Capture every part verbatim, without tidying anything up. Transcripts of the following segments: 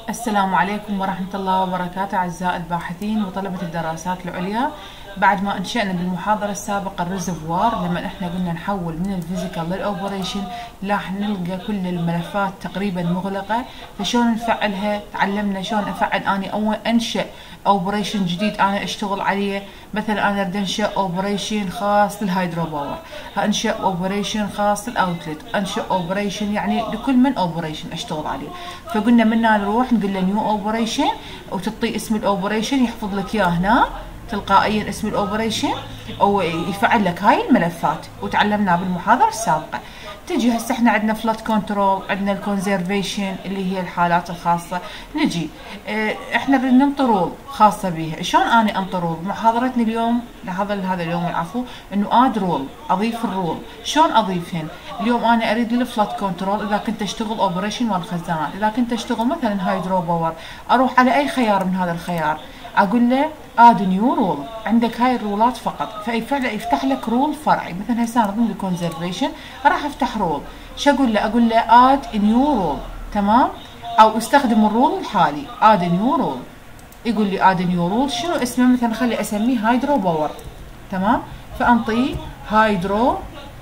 السلام عليكم ورحمة الله وبركاته أعزائي الباحثين وطلبة الدراسات العليا. بعد ما أنشأنا بالمحاضرة السابقة الريزرفوار، لما إحنا قلنا نحول من الفيزيكال للأوبريشن راح نلقى كل الملفات تقريبا مغلقة، فشون نفعلها؟ تعلمنا شلون أفعل أني أول أنشأ أوبريشن جديد أنا أشتغل عليه. مثلا أنا أريد أنشأ أوبريشن خاص للهيدرو باور، أنشأ أوبريشن خاص للأوتلت، أنشأ أوبريشن يعني لكل من أوبريشن أشتغل عليه. فقلنا منا نروح نقول له نيو أوبريشن وتعطيه اسم الأوبريشن، يحفظ لك إياه هنا تلقائيا اسم الاوبريشن او يفعل لك هاي الملفات، وتعلمناه بالمحاضره السابقه. تجي هسه احنا عندنا فلات كنترول، عندنا الكونزرفيشن اللي هي الحالات الخاصه. نجي اه احنا نريد ننطي رول خاصه بيها. شلون اني انطي رول؟ محاضرتنا اليوم لهذا هذا اليوم العفو انه اد رول، اضيف الرول. شلون اضيفهن؟ اليوم انا اريد للفلات كنترول اذا كنت اشتغل اوبريشن مال خزانات، اذا كنت اشتغل مثلا هيدرو باور اروح على اي خيار من هذا الخيار اقول له اد نيو رول، عندك هاي الرولات فقط، فيفعل يفتح لك رول فرعي. مثلا هسه انا ضمن الكونزرفيشن راح افتح رول، شو اقول له؟ اقول له اد نيو رول، تمام؟ او استخدم الرول الحالي اد نيو رول. يقول لي اد نيو رول شنو اسمه؟ مثلا خلي اسميه هيدرو باور، تمام؟ فانطيه هيدرو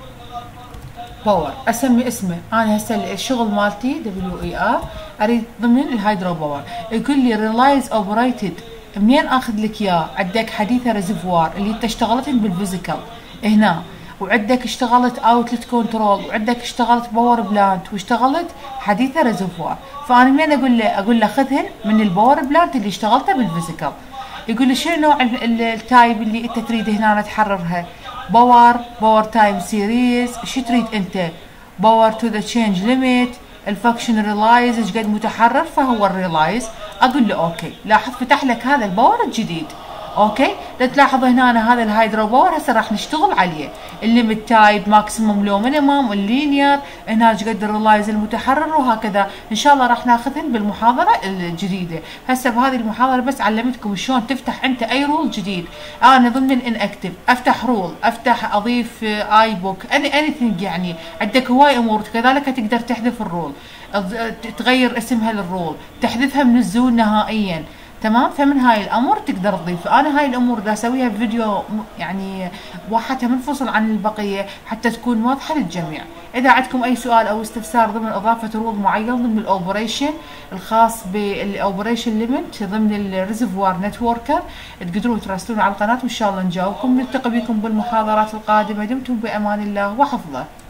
باور، اسمي اسمه. انا هسه الشغل مالتي دبليو اي ار اريد ضمن الهيدرو باور. يقول لي ريلايز اوبريتد، منين اخذ لك اياه؟ عندك حديثه ريزرفوار اللي انت اشتغلت بالفيزيكال هنا، وعندك اشتغلت اوتلت كنترول، وعندك اشتغلت باور بلانت، واشتغلت حديثه ريزرفوار. فانا منين اقول له؟ اقول له خذهن من الباور بلانت اللي اشتغلته بالفيزيكال. يقول لي شنو نوع التايب اللي انت تريد هنا تحررها؟ باور باور تايم سيريز، شو تريد انت؟ باور تو ذا تشينج ليميت، الفانكشن ريلايز ايش قد متحرر، فهو الريلايز. اقول له اوكي. لاحظ فتح لك هذا الباور الجديد. اوكي، تلاحظ هنا أنا هذا الهيدرو باور هسه راح نشتغل عليه. الليمت تايب، ماكسيموم لو مينيمم، اللينير، هنا ايش قد الريلايز المتحرر، وهكذا. ان شاء الله راح ناخذهن بالمحاضره الجديده. هسه بهذه المحاضره بس علمتكم شلون تفتح انت اي رول جديد. انا ضمن الان اكتف افتح رول، افتح اضيف اي بوك، اني اني ثينج، يعني عندك هواي امور. كذلك تقدر تحذف الرول، تغير اسمها للرول، تحذفها من الزون نهائيا، تمام؟ فمن هاي الامور تقدر تضيف. انا هاي الامور دا اسويها بفيديو يعني واحدة منفصل عن البقيه حتى تكون واضحه للجميع. اذا عندكم اي سؤال او استفسار ضمن اضافه رول معين ضمن الاوبريشن الخاص بالاوبريشن ليميت ضمن الريزرفوار نتوركر، تقدرون تراسلونا على القناه وان شاء الله نجاوبكم. نلتقي بكم بالمحاضرات القادمه. دمتم بامان الله وحفظه.